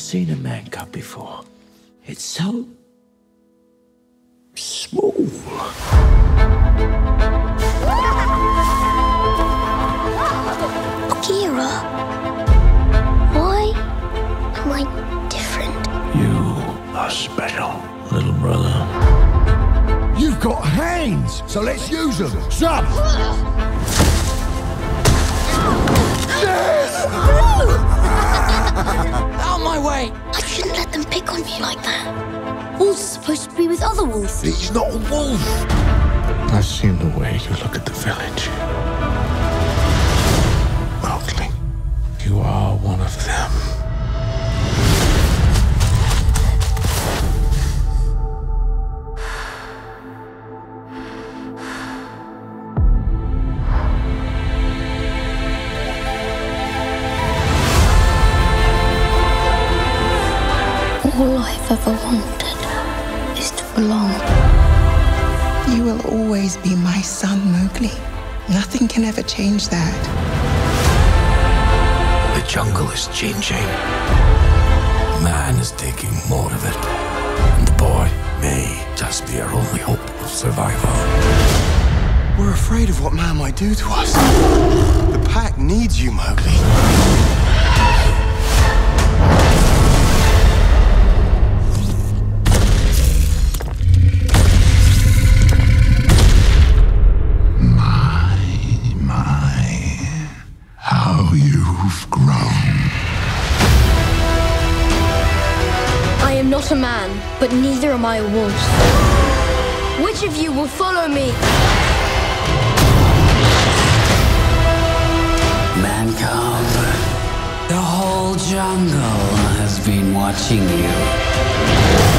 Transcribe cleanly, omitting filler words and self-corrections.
seen a man cub before. It's so small. Kira, why am I different? You are special, little brother. You've got hands, so let's use them. Jump! Out of my way! I shouldn't let them pick on me like that. Wolves are supposed to be with other wolves. He's not a wolf. I've seen the way you look at the village. Mowgli, you are one of them. All I've ever wanted is to belong. You will always be my son, Mowgli. Nothing can ever change that. The jungle is changing. Man is taking more of it. And the boy may just be our only hope of survival. We're afraid of what man might do to us. The pack needs you, Mowgli. How you've grown. I am not a man, but neither am I a wolf. Which of you will follow me? Man cub, the whole jungle has been watching you.